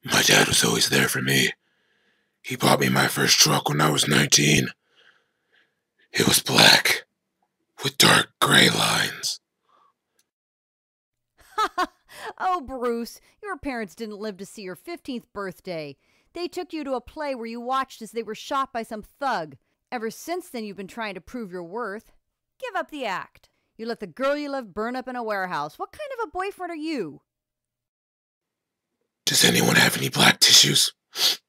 My dad was always there for me. He bought me my first truck when I was 19. It was black, with dark gray lines. Oh, Bruce, your parents didn't live to see your 15th birthday. They took you to a play where you watched as they were shot by some thug. Ever since then, you've been trying to prove your worth. Give up the act. You let the girl you love burn up in a warehouse. What kind of a boyfriend are you? Does anyone have any black tissues?